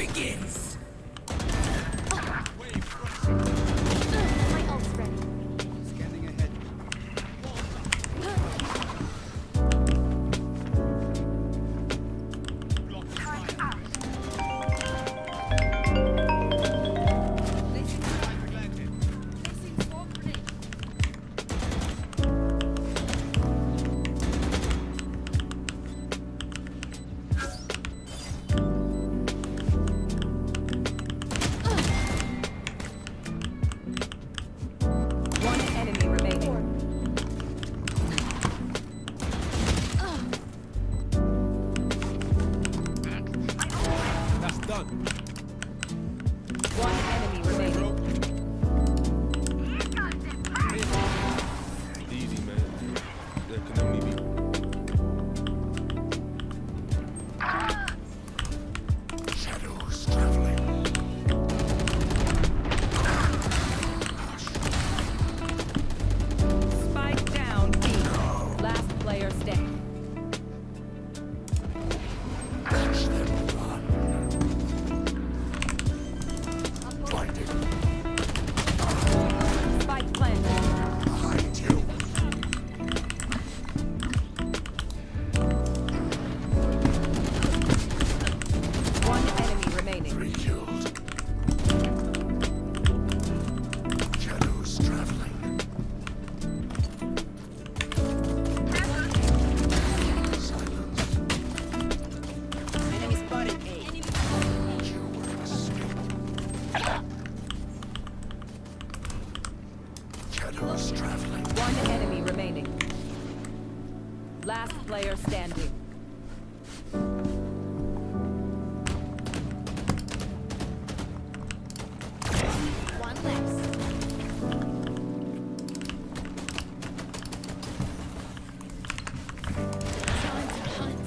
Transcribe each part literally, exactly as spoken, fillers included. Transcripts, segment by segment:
begins. My ult's ready. Scanning ahead. One enemy remaining. Easy, man. There can only be. Shadows traveling. Spike down B. Last player standing. Watch them run. Blinded. Spike planted. Behind you. One enemy remaining. Three killed. Shadows traveling. Silence. Enemy spotted A. You will escape. Shadows traveling. One enemy remaining. Last player standing. One less. Time to hunt.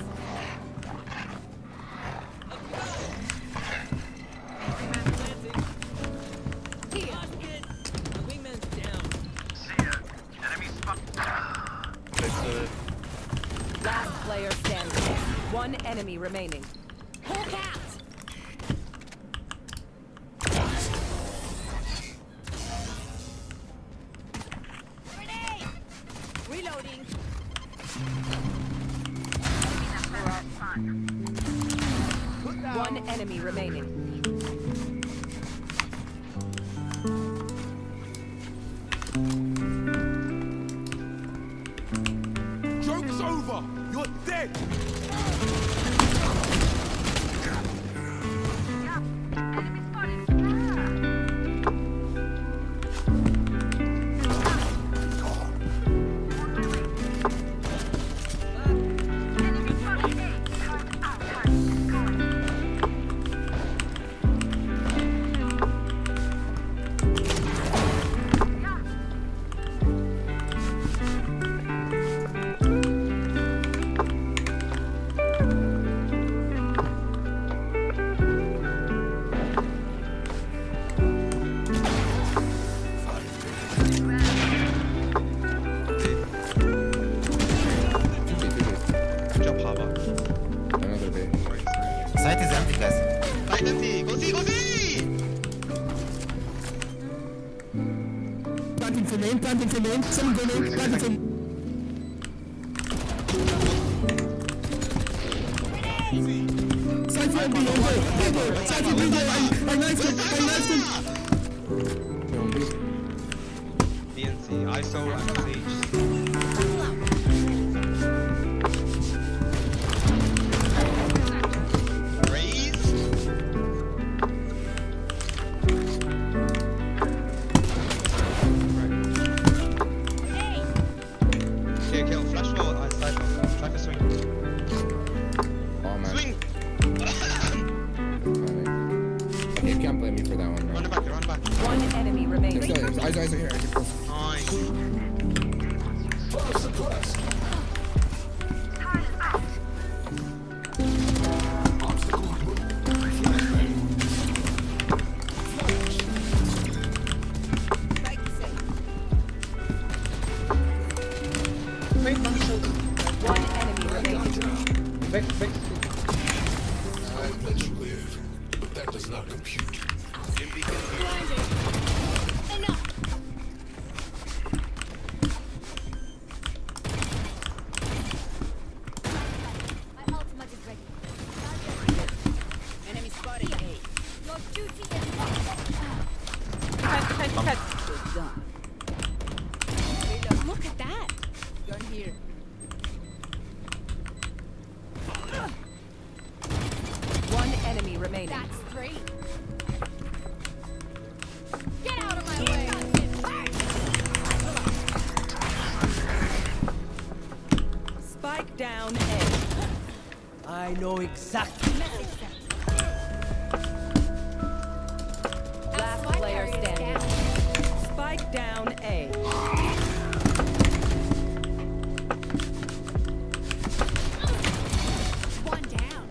Last player standing. One enemy remaining. Hawk out. Grenade. Reloading. One enemy remaining. Joke's over! You're dead! Site is empty, guys. Site empty. Go see, go see! Planting for main, planting for main. Someone go main, planting for main. Site for B, on go, go, go. Site for B, go. I knifed him, I knifed him. B N C, I S O, and Sage. One enemy remaining. Eyes, eyes, eyes, here. Nice. One enemy remaining. Back, back. I let you live, but that does not compute. Blinded. Enough. My ultimate is ready. Enemy spotted A. Your duty is Cut, cut, cut. Look at that. Gun here. One enemy remaining. That's three. Get out of my way. Spike down A. I know exactly. Message sent. Last Spike player carrier is standing. down. Spike down A. One down.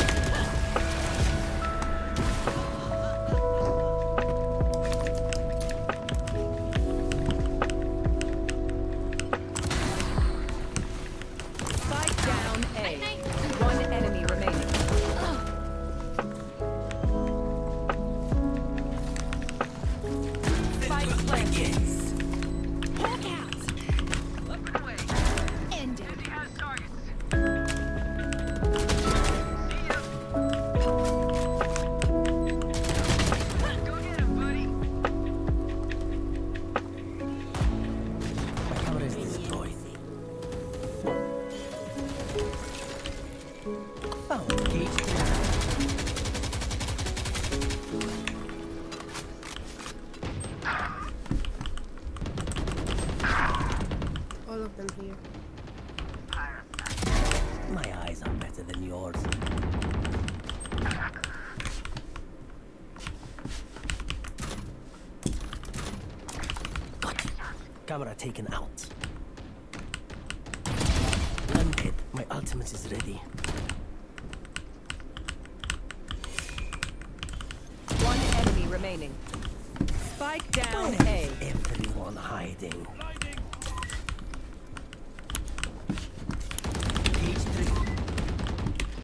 Spike down A. Night, One enemy remaining. Spike planted. Hulk out. Ended. My camera is destroyed. Found cage. All of them here. My eyes are better than yours. Got it. Camera taken out. I'm dead. My ultimate is ready. One enemy remaining. Spike down Where A. is everyone hiding?